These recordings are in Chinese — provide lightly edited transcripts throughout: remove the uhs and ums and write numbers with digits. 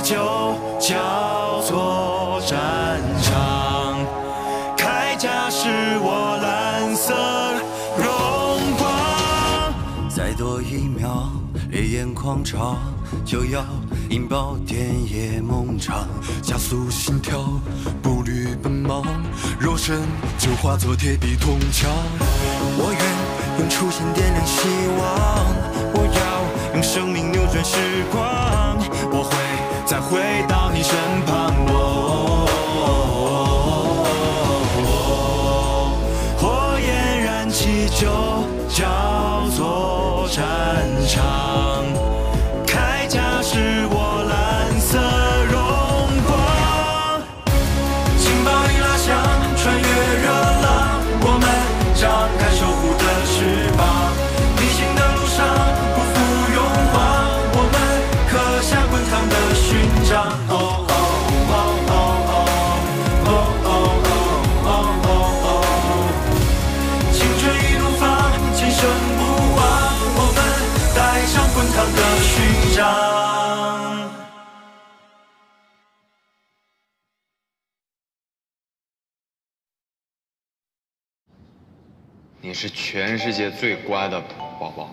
就叫做战场。铠甲是我蓝色荣光。再多1秒，烈焰狂潮就要引爆田野梦场，加速心跳，步履奔忙，肉身就化作铁壁铜墙。我愿用初心点亮希望，我要用生命扭转时光，我会再回到你身旁。火焰燃起就叫做战场，铠甲是我蓝色荣光。劲爆一拉响，穿越热浪，我们张开守护的翅膀。逆行的路上不负勇往，我们刻下滚烫的勋章。青春一怒放，今生不忘，我们带上滚烫的勋章。 你是全世界最乖的宝宝。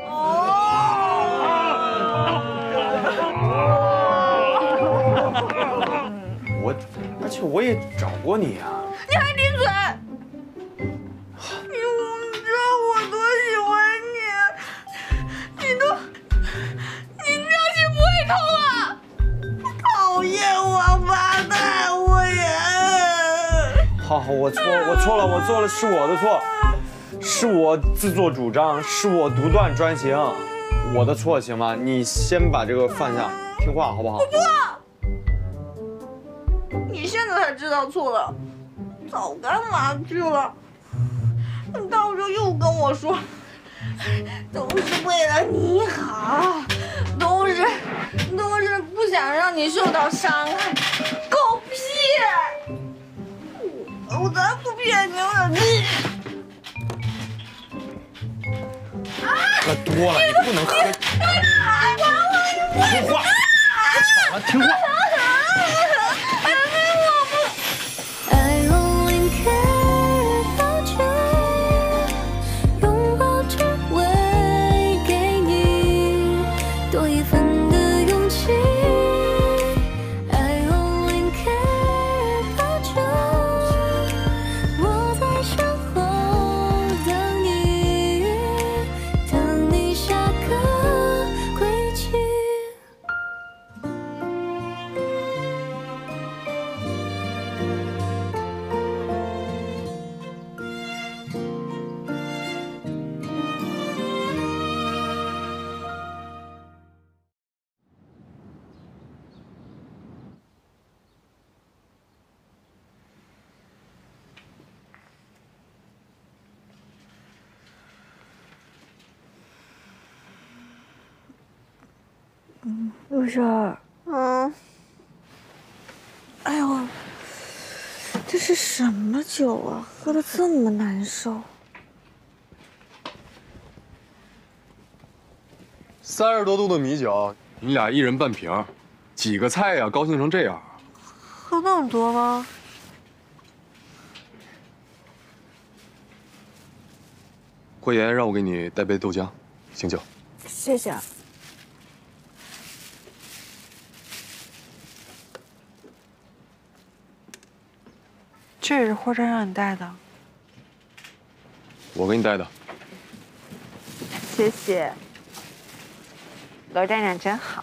而且我也找过你啊。 你还顶嘴！你知道我多喜欢你，你良心不会痛啊！讨厌王八蛋，我也。 好，我错了，我做了，是我的错，是我自作主张，是我独断专行，我的错，行吗？你先把这个放下，听话好不好？ 我不。你现在才知道错了，早干嘛去了？你到时候又跟我说，都是为了你好，都是不想让你受到伤害，狗屁！我才不骗你呢！ 喝多了，你不能喝。听话，别吵了，听话。 陆婶，哎呦，这是什么酒啊？喝得这么难受。 30多度的米酒，你俩一人半瓶，几个菜呀？高兴成这样？ 喝那么多吗？ 慧妍让我给你带杯豆浆，醒酒。 谢谢。这也是霍真让你带的。 我给你带的。 谢谢。罗站长真好。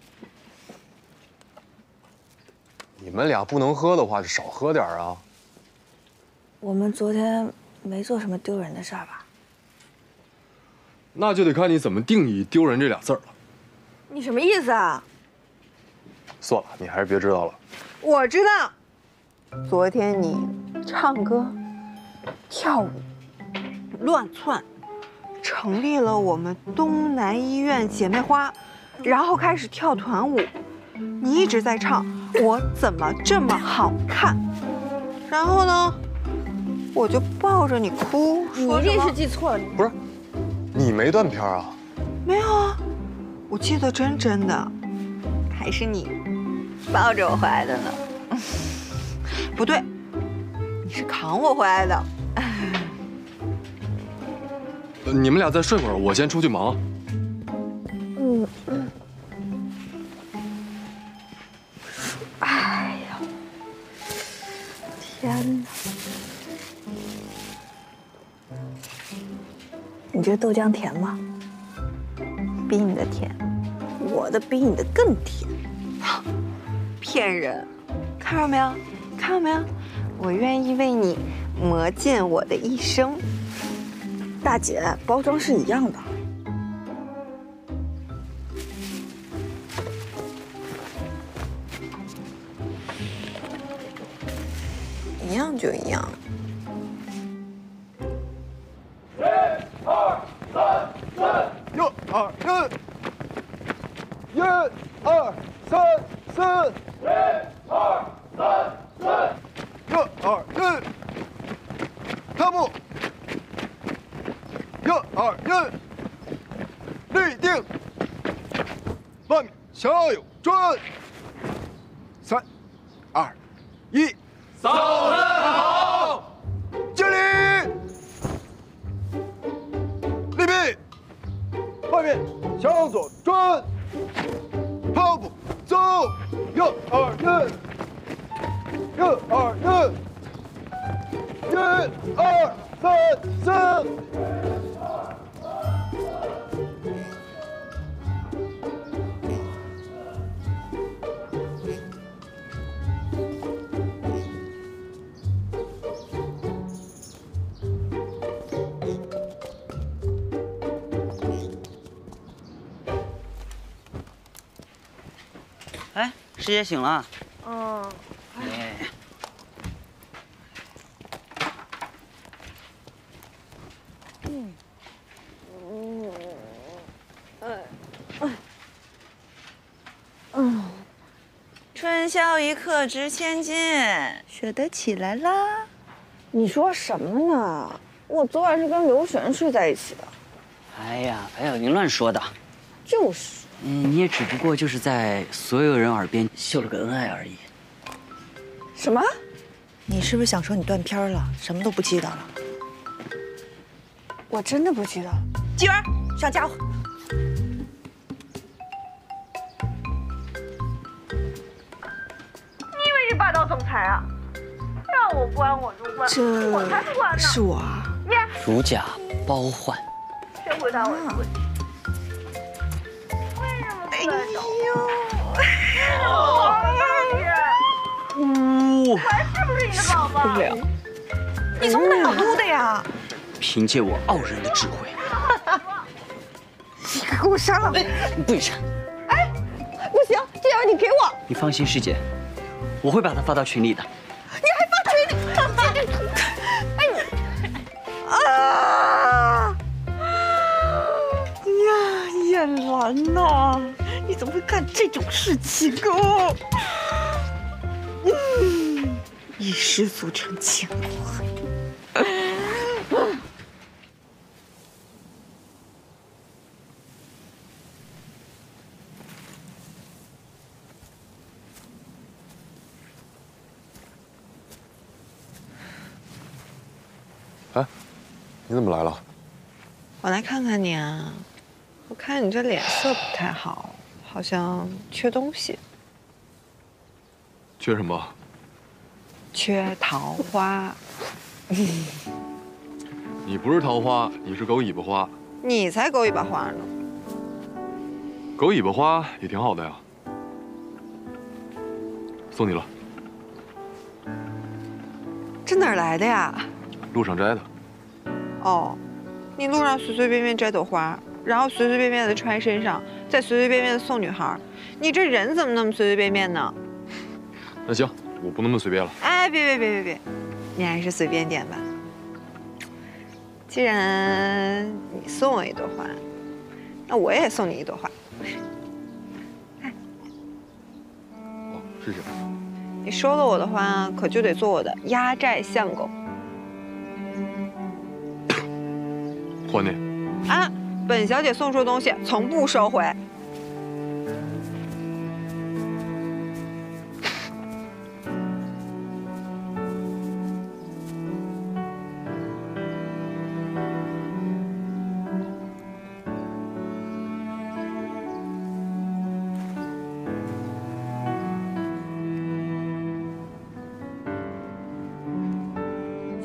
你们俩不能喝的话，就少喝点啊。 我们昨天没做什么丢人的事儿吧？ 那就得看你怎么定义“丢人”这俩字儿了。 你什么意思啊？ 算了，你还是别知道了。 我知道。昨天你唱歌、跳舞、乱窜，成立了我们东南医院姐妹花，然后开始跳团舞。你一直在唱“我怎么这么好看”，然后呢，我就抱着你哭。你一定是记错了。 不是，你没断片啊？ 没有啊，我记得真的，还是你抱着我回来的呢。不对，你是扛我回来的。 你们俩再睡会儿，我先出去忙。 哎呀，天哪！你觉得豆浆甜吗？比你的甜，我的比你的更甜。骗人！看到没有？看到没有？我愿意为你磨尽我的一生。大姐，包装是一样的。一样就一样。 踏步，1、2、1，立定，外面向右转，3、2、1，扫得好，敬礼，立臂，外面向左转，跑步走，1、2、1，1、2、1。1、2、3、4。 哎，师姐醒了。 嗯。 哎。 春宵一刻值千金，学得起来啦。 你说什么呢？我昨晚是跟刘璇睡在一起的。 哎呀，您乱说的。 就是。 你也只不过就是在所有人耳边秀了个恩爱而已。 什么？ 你是不是想说你断片了，什么都不记得了？ 我真的不记得。 纪元，上家伙。 你以为是霸道总裁啊？让我关我就关，我才不关呢。 是我啊。 如假包换。 先回答我一个问题。为什么不来找我？还是不是你的宝宝？ 不了。 你从哪录的呀？ 凭借我傲人的智慧。 你快给我删了！ 你不许删！ 哎，不行，这样你给我。 你放心，师姐，我会把它发到群里的。 你还发群里？ 啊！呀，燕兰呐，你怎么会干这种事情啊？一失足成千古恨。 哎，你怎么来了？ 我来看看你啊，我看你这脸色不太好，好像缺东西。 缺什么？ 缺桃花。 你不是桃花，你是狗尾巴花。 你才狗尾巴花呢。 狗尾巴花也挺好的呀。送你了。 这哪儿来的呀？ 路上摘的。 哦，你路上随随便便摘朵花，然后随随便便的穿身上，再随随便便的送女孩，你这人怎么那么随随便便呢？ 那行，我不那么随便了。 哎，别，你还是随便点吧。既然你送我一朵花，那我也送你一朵花。 哦，谢谢。 你收了我的花，可就得做我的压寨相公。 还你。 啊，本小姐送出的东西从不收回。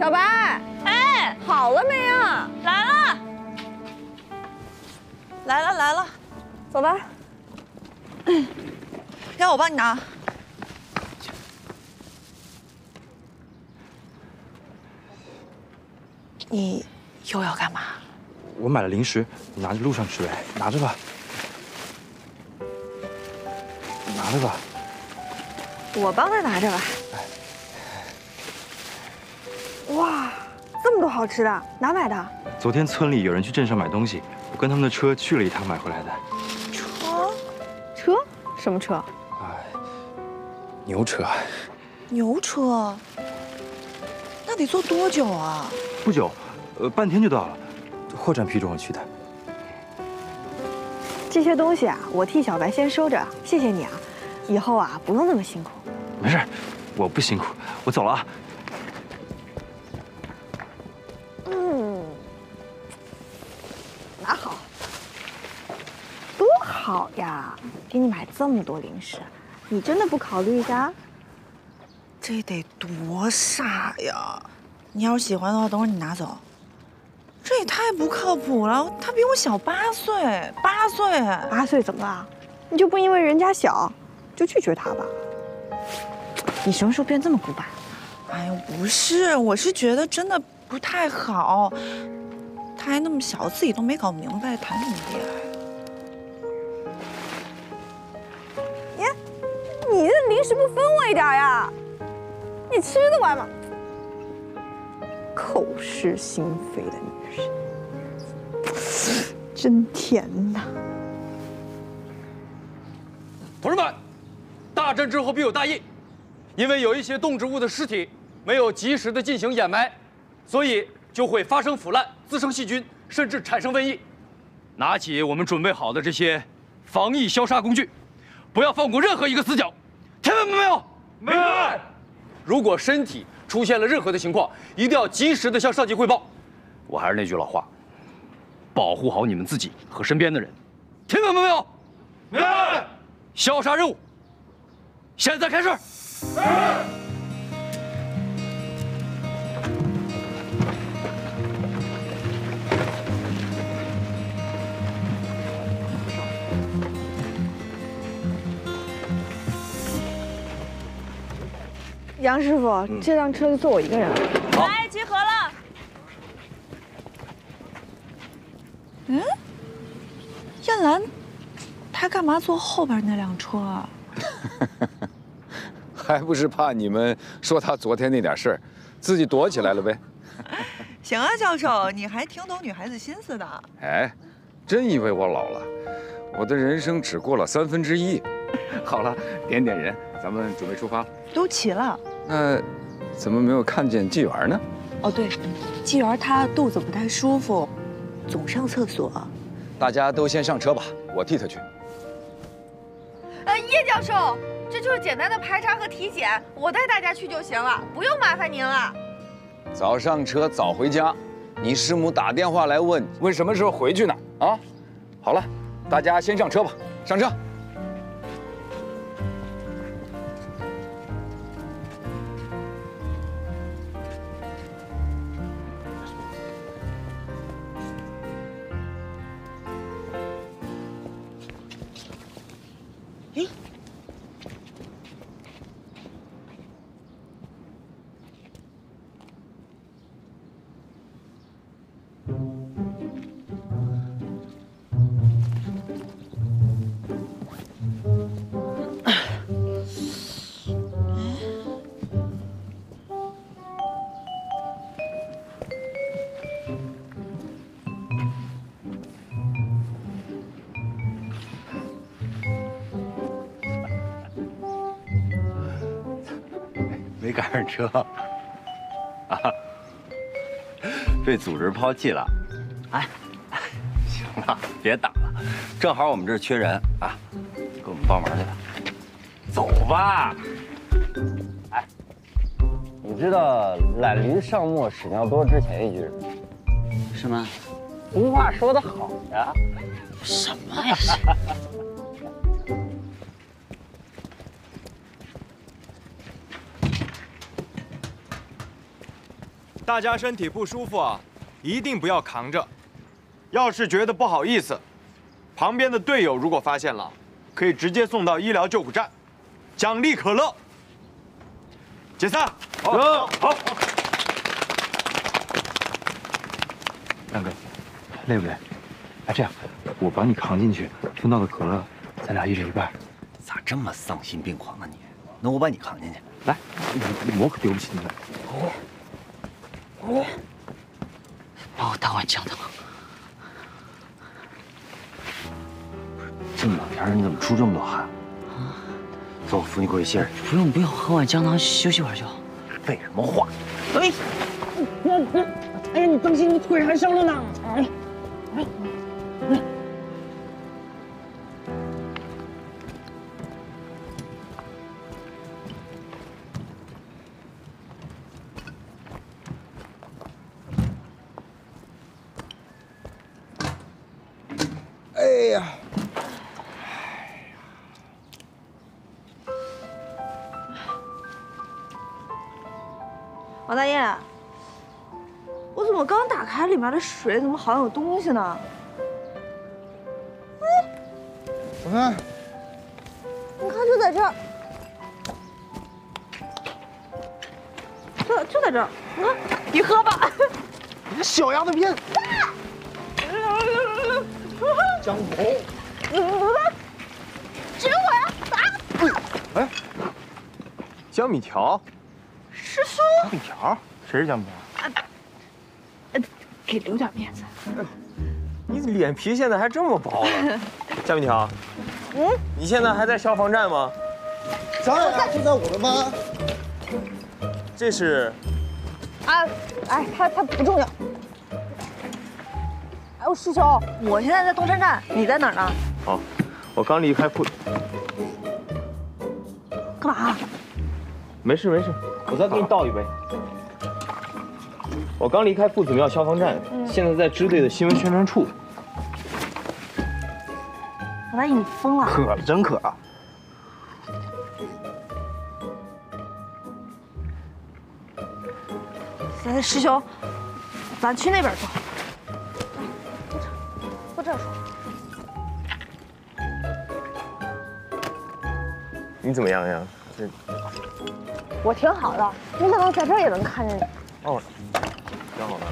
小白，哎，好了没啊？ 来了， 来了来了，走吧。 让我帮你拿。你又要干嘛？ 我买了零食，你拿着路上吃呗，拿着吧，拿着吧。 我帮他拿着吧。哇，这么多好吃的，哪买的？ 昨天村里有人去镇上买东西，我跟他们的车去了一趟买回来的。 车？什么车？ 牛车。 牛车？那得坐多久啊？ 不久，半天就到了，货站批准我去的。 这些东西啊，我替小白先收着，谢谢你啊。以后啊，不用那么辛苦。 没事，我不辛苦，我走了啊。 拿好，多好呀！给你买这么多零食，你真的不考虑一下？ 这得多傻呀！你要是喜欢的话，等会儿你拿走。这也太不靠谱了，他比我小8岁，8岁。 8岁怎么了？你就不因为人家小就拒绝他吧？你什么时候变这么古板？ 哎呦，不是，我是觉得真的不太好。他还那么小，自己都没搞明白，谈什么恋爱？ 呀，你这零食不分我一点呀？你吃得完吗？口是心非的女人，真甜呐！ 同志们，大震之后必有大疫，因为有一些动植物的尸体没有及时的进行掩埋，所以就会发生腐烂、滋生细菌，甚至产生瘟疫。拿起我们准备好的这些防疫消杀工具，不要放过任何一个死角，听明白没有？明白。如果身体出现了任何的情况，一定要及时的向上级汇报。我还是那句老话，保护好你们自己和身边的人，听明白没有？明白。消杀任务，现在开始。 杨师傅，这辆车就坐我一个人了。 来，集合了。 嗯，燕兰，她干嘛坐后边那辆车啊？ 还不是怕你们说他昨天那点事儿，自己躲起来了呗。 行啊，教授，你还挺懂女孩子心思的。 哎，真以为我老了？我的人生只过了1/3。好了，点点人，咱们准备出发了。 都齐了。 那怎么没有看见纪元呢？ 哦，对，纪元他肚子不太舒服，总上厕所。 大家都先上车吧，我替他去。 叶教授，这就是简单的排查和体检，我带大家去就行了，不用麻烦您了。 早上车早回家，你师母打电话来问什么时候回去呢？啊，好了，大家先上车吧，上车。 没赶上车，啊，被组织抛弃了。哎，行了，别打了，正好我们这儿缺人啊，给我们帮忙去吧。走吧。哎，你知道懒驴上磨屎尿多之前一句什么？ 俗话说得好呀。 什么呀？ 大家身体不舒服啊，一定不要扛着。要是觉得不好意思，旁边的队友如果发现了，可以直接送到医疗救护站，奖励可乐。解散。好。 大哥，累不累？哎，这样，我把你扛进去，分到的可乐，咱俩一人一半。 咋这么丧心病狂啊你？那我把你扛进去。 来，我可丢不起你们。 把我大碗姜汤。 这么冷天你怎么出这么多汗？走，我扶你过去歇着。 不用，喝碗姜汤休息会儿就好。 废什么话？ 哎，哎呀，你当心，你腿还伤了呢。 哎呀！ 王大爷，我怎么刚打开里面的水，怎么好像有东西呢？ 我看， 你看，就在这儿，就在这儿。你看，你喝吧。 你小丫头片。江头。 结果呀！ 哎，江米条。 师兄。 江米条？谁是江米条？ 给留点面子。 你脸皮现在还这么薄了，江米条。你现在还在消防站吗？ 当然，就在我的班。 这是。 他不重要。哎呦，师兄，我现在在东山站，你在哪儿呢？ 好，我刚离开铺。 干嘛？ 没事，我再给你倒一杯。我刚离开夫子庙消防站，现在在支队的新闻宣传处。 王大爷，你疯了？ 渴了，真渴了。 师兄，咱去那边坐。坐这儿说。 你怎么样呀？ 我挺好的，没想到在这儿也能看见你。 哦，挺好的。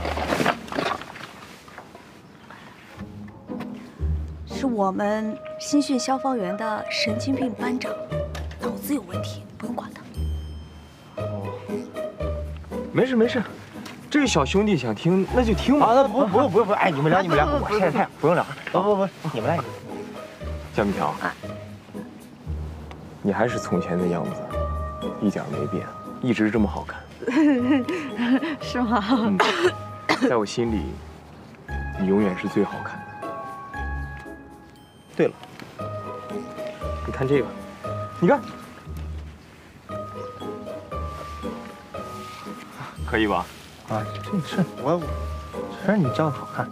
是我们新训消防员的神经病班长，脑子有问题，不用管他。 哦，没事，这个小兄弟想听那就听吧。 啊，那不用，哎，你们聊，我晒太阳，不用聊。不，你们来。 江米条，你还是从前的样子，一点没变，一直这么好看。 是吗？ 在我心里，你永远是最好看的。对了，你看这个，你看，可以吧？ 啊，这我确实你这样好看，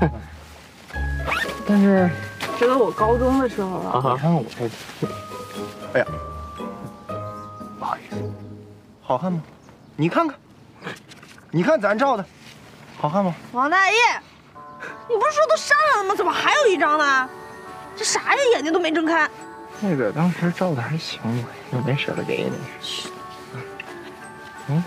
但是这都我高中的时候了。 你看看我这，哎呀，不好意思，好看吗？你看看，你看咱照的，好看吗？ 王大爷，你不是说都删了吗？怎么还有一张呢？这啥呀，眼睛都没睁开。 那个当时照的还行，我没舍得给你。行。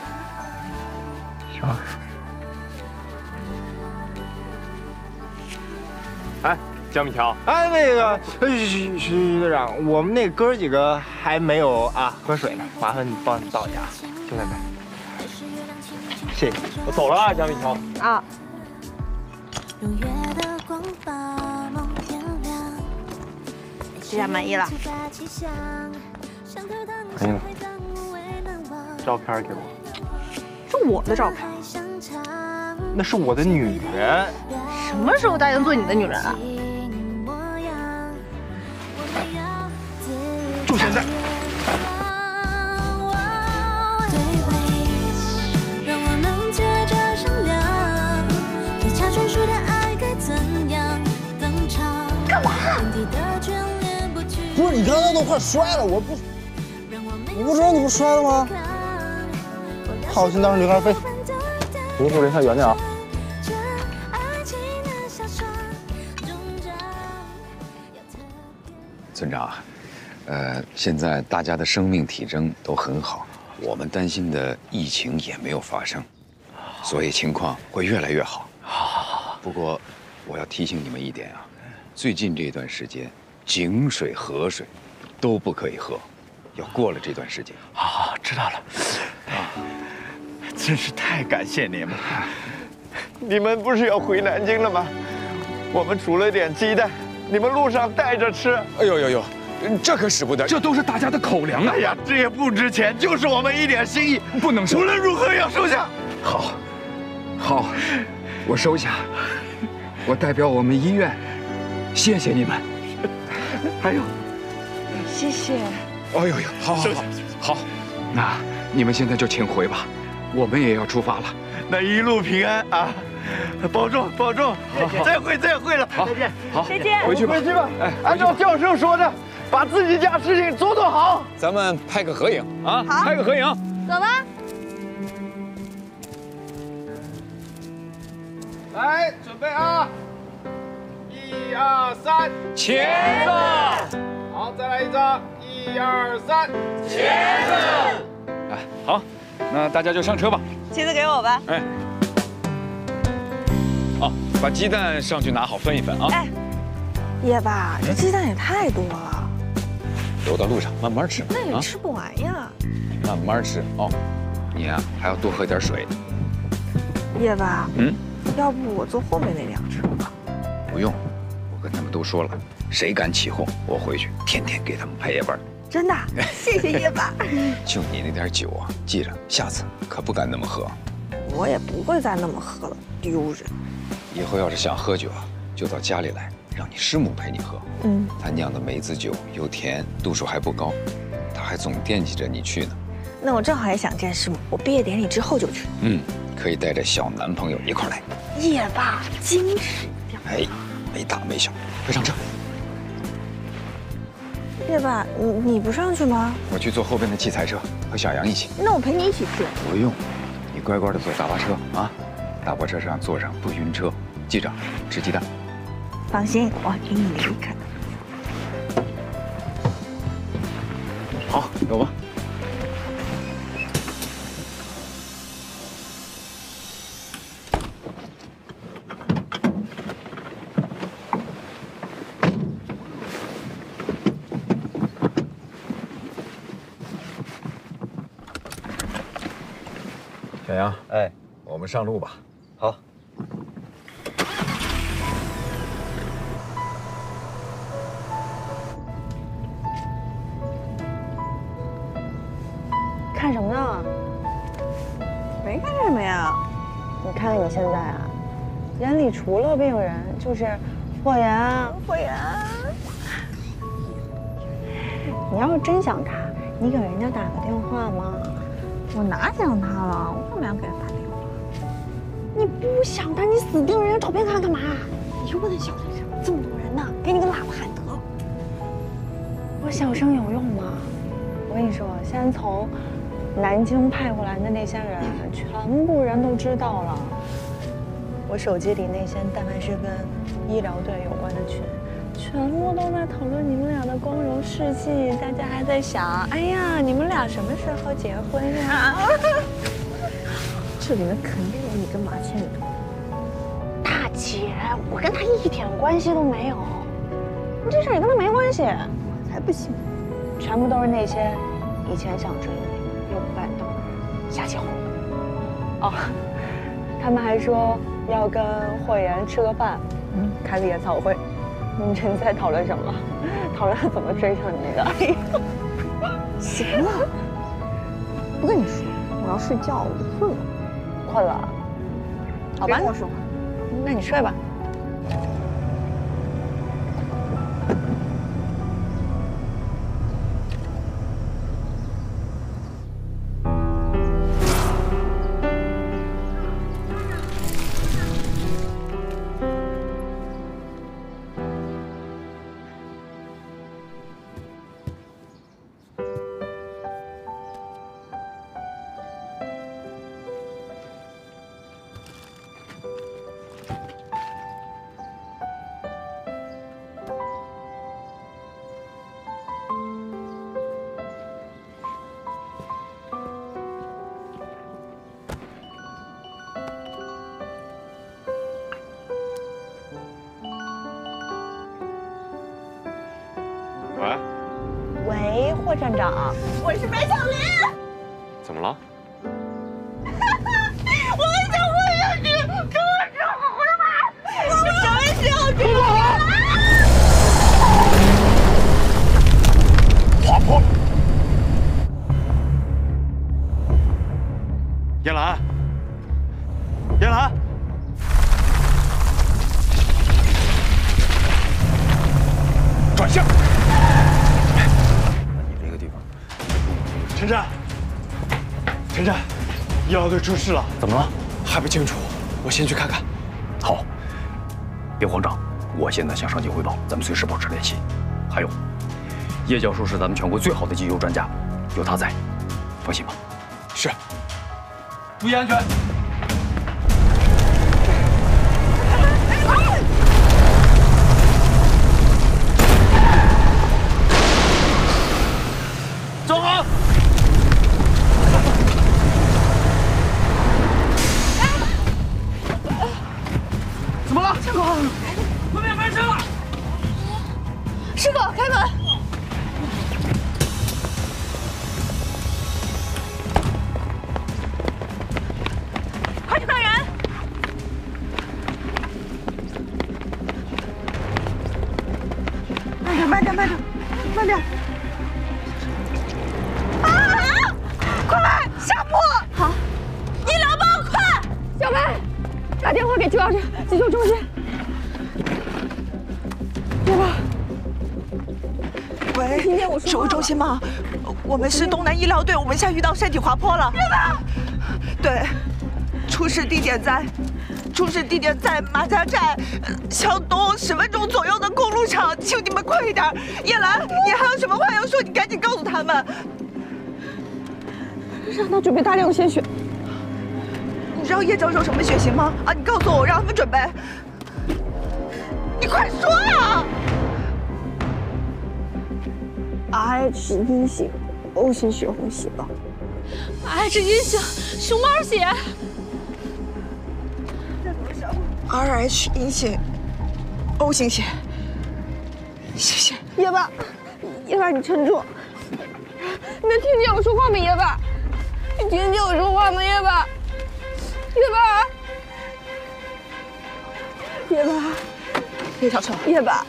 哎，江米条， 哎，那个徐队长，我们那哥几个还没有啊喝水呢，麻烦你帮你倒一下，就在那。谢谢， 我走了啊，江米条。 啊。这下满意了。 满意了。照片给我。 是我的照片。 那是我的女人。 什么时候答应做你的女人啊？ 就现在。 干嘛？ 不是你刚才都快摔了，我不知道你不摔了吗？好，先当是流汗费。 离树林还远点啊。村长，现在大家的生命体征都很好，我们担心的疫情也没有发生，所以情况会越来越好。好。不过，我要提醒你们一点啊，最近这段时间，井水、河水都不可以喝，要过了这段时间。 好，知道了。真是太感谢你们了！你们不是要回南京了吗？我们煮了点鸡蛋，你们路上带着吃。 哎呦呦呦，这可使不得，这都是大家的口粮啊！ 哎呀，这也不值钱，就是我们一点心意， 不能收。 无论如何要收下。 好，好，我收下。我代表我们医院，谢谢你们。 还有， 谢谢。 哎呦呦，好，好，好，那你们现在就请回吧。我们也要出发了， 那一路平安啊！保重，保重！再会，再会了，再见， 好， 再见， 回去吧， 回去吧。哎，按照教授说的，把自己家事情做好。 咱们拍个合影啊！ 好， 拍个合影。 走吧。 来，准备啊！1、2、3， 茄子。 好，再来一张，1、2、3， 茄子。 哎，好。那大家就上车吧。 茄子给我吧。 哎，哦，把鸡蛋上去拿好，分一分啊。 哎，叶爸，这鸡蛋也太多了。 留到路上慢慢吃。 那也吃不完呀。 慢慢吃哦。你呀，还要多喝点水。 叶爸，要不我坐后面那辆车吧？ 不用，我跟他们都说了，谁敢起哄，我回去天天给他们排夜班。 真的，谢谢叶爸。 就你那点酒啊，记着，下次可不敢那么喝。 我也不会再那么喝了，丢人。 以后要是想喝酒啊，就到家里来，让你师母陪你喝。她酿的梅子酒又甜，度数还不高，她还总惦记着你去呢。 那我正好也想见师母，我毕业典礼之后就去。 可以带着小男朋友一块来。 叶爸，矜持一点。 哎，没大没小，快上车。 叶爸，你不上去吗？ 我去坐后边的器材车，和小杨一起。 那我陪你一起去。 不用，你乖乖的坐大巴车啊！大巴车上坐上不晕车，记着吃鸡蛋。 放心，我陪你离开。 好，走吧。小杨，哎，我们上路吧。 好。 看什么呢？没看什么呀。你看你现在啊，眼里除了病人就是霍言。霍言，你要是真想他，你给人家打个电话吗？我哪想他了？我干嘛要给他打电话？你不想他，你死盯着人家照片看干嘛？你就不能小声点？这么多人呢，给你个喇叭喊得了。我小声有用吗？我跟你说，现在从南京派过来的那些人，全部人都知道了。我手机里那些但凡是跟医疗队有关的群，全部都在讨论你们俩的光荣事迹，大家还在想，哎呀，你们俩什么时候结婚呀？这里面肯定有你跟马倩的。大姐，我跟他一点关系都没有，这事儿也跟他没关系，我才不信。全部都是那些以前想追你又不敢动的人瞎起哄。哦，他们还说要跟霍言吃个饭，开个研讨会。你们在讨论什么？讨论怎么追上你的。哎呦，行了，不跟你说，我要睡觉，我困了。困了？好吧，跟我说话。那你睡吧。 喂。 喂，霍站长， 我是白小林。 怎么了？ 我很想混下去，可我只好回来。我们什么时候去？ 滑坡。叶兰，叶兰，转向。 你这个地方， 陈战，陈战，医疗队出事了， 怎么了？ 还不清楚，我先去看看。 好，别慌张，我现在向上级汇报，咱们随时保持联系。还有，叶教授是咱们全国最好的急救专家，有他在，放心吧。 是。 注意安全。走好。怎么了？ 师傅， 外面翻车了。 师傅，开门。快去看人！ 慢点，慢点，慢点，慢点！ 啊！快下坡！好，医疗包快！小白，打电话给924急救中心。对吧？ 喂， 听见我说话了？ 指挥中心吗？我们是东南医疗队，我们现在遇到山体滑坡了。 真的？ 对，出事地点在马家寨向东10分钟左右的公路上，请你们快一点。叶兰，你还有什么话要说？你赶紧告诉他们， 让他准备大量的鲜血。 你知道叶教授什么血型吗？啊，你告诉我，让他们准备。你快说呀 ！RH 阴性，O 型血红细胞。RH 阴性，熊猫血。 RH 阴性 ，O 型血。谢谢。 叶爸，叶爸，你撑住！你能听见我说话吗？叶爸，你听见我说话吗？叶爸，叶爸，叶爸， 叶教授， 叶爸，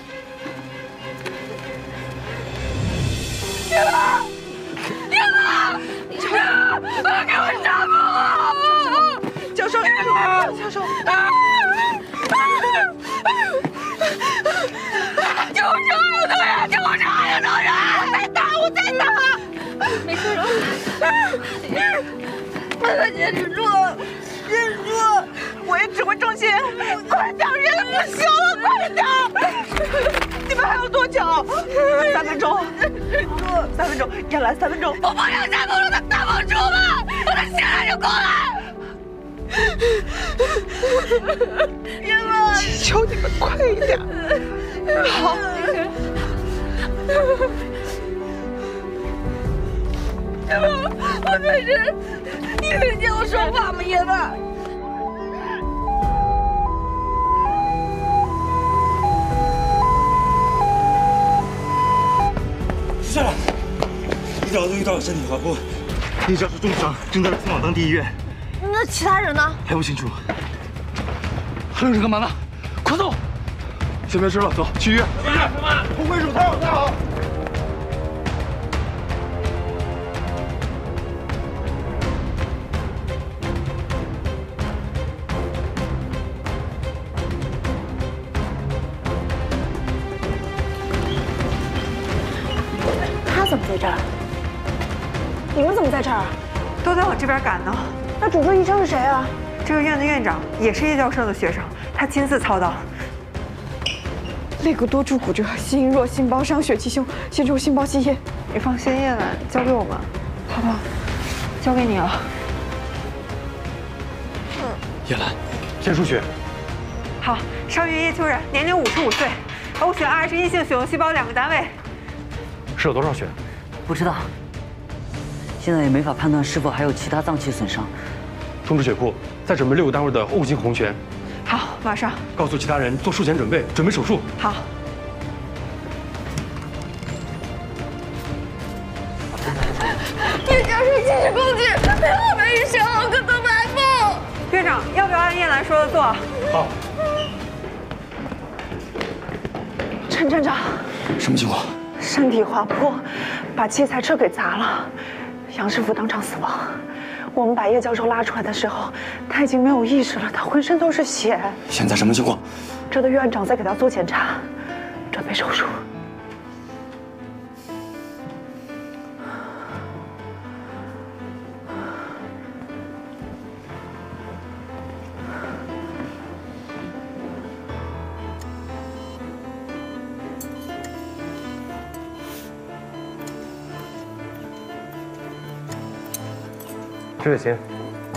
叶爸，叶爸，给我杀死我！ 教授，教授。 救我同学！救我同学！再打！我再打！没事了，快坚持住，坚持住！ 我也指挥中心，快点，人不行了，快点！你们还有多久？3分钟，3分钟，叶兰，3分钟。 我不想3分钟的3分钟了，我的现在就过来。 叶兰，求你们快一点。好。 叶爸，我没事，你听见我说话吗？叶爸。 是了，医疗队遇到了山体滑坡，叶教授重伤，正在送往当地医院。 那其他人呢？ 还不清楚。 还有人干嘛呢？快走！ 先别吃了，走去医院。 红灰鼠太好，太好。 他怎么在这儿？你们怎么在这儿？ 都在往这边赶呢。 那主治医生是谁啊？ 这个院的院长也是叶教授的学生，他亲自操刀。 肋骨多处骨折，心弱，心包伤，血气胸，心中心包积液。 你放心，叶兰，交给我们，好不好？交给你了。 叶兰，先输血。 好，伤员叶秋然，年龄55岁，O 型、RH 阴性血红细胞2个单位。 是有多少血？ 不知道。现在也没法判断是否还有其他脏器损伤。 充值血库，再准备6个单位的 O 型红醛。 好，马上。 告诉其他人做术前准备，准备手术。 好。 及时攻击，陪我们一起好个东白凤。 院长，要不要按叶兰说的做？ 好。 陈站长， 什么情况？ 山体滑坡，把器材车给砸了，杨师傅当场死亡。我们把叶教授拉出来的时候，他已经没有意识了，他浑身都是血。 现在什么情况？ 这的院长在给他做检查，准备手术。 这个行。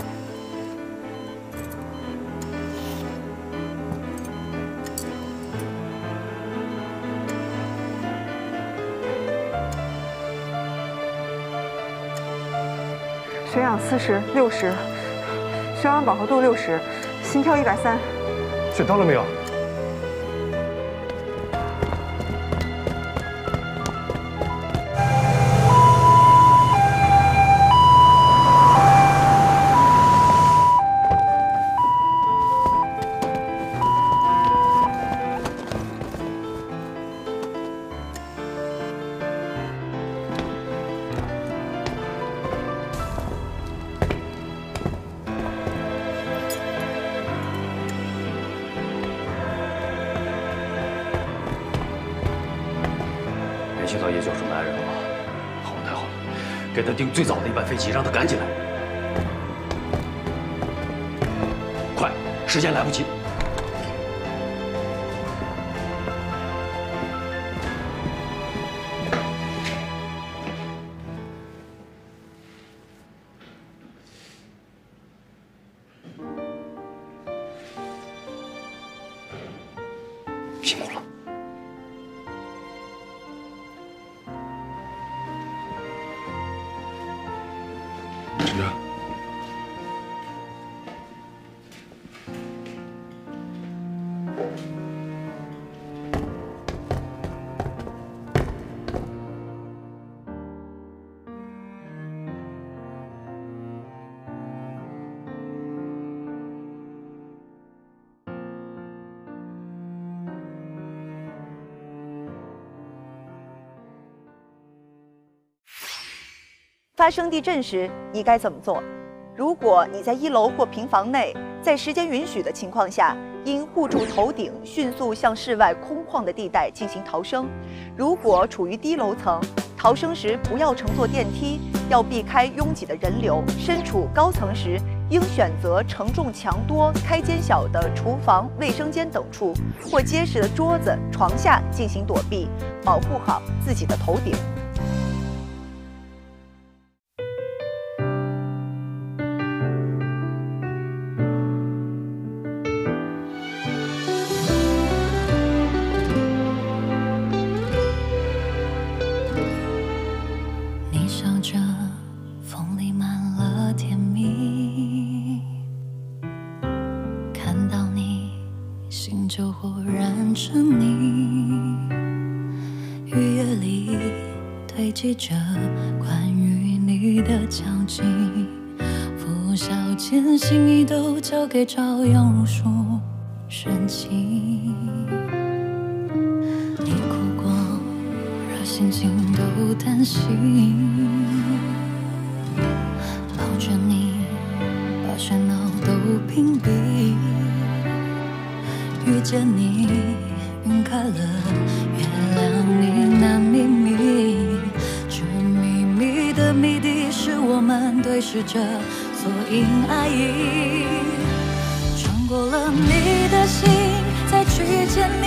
血氧40、60，血氧饱和度60，心跳130。 血透了没有？ 联系到叶教授男人了，好了太好了，给他订最早的一班飞机，让他赶紧来。快，时间来不及。 辛苦了。 陈真， 发生地震时，你该怎么做？如果你在1楼或平房内，在时间允许的情况下，应护住头顶，迅速向室外空旷的地带进行逃生。如果处于低楼层，逃生时不要乘坐电梯，要避开拥挤的人流。身处高层时，应选择承重墙多、开间小的厨房、卫生间等处，或结实的桌子、床下进行躲避，保护好自己的头顶。 就忽然沉溺，雨夜里堆积着关于你的交集，拂晓间心意都交给朝阳如数深情。你哭过，让心情都担心，抱着你，把喧闹都屏蔽。遇见你，晕开了，原谅你难秘密。这秘密的谜底是我们对视着，所以爱意。穿过了你的心，再去见你。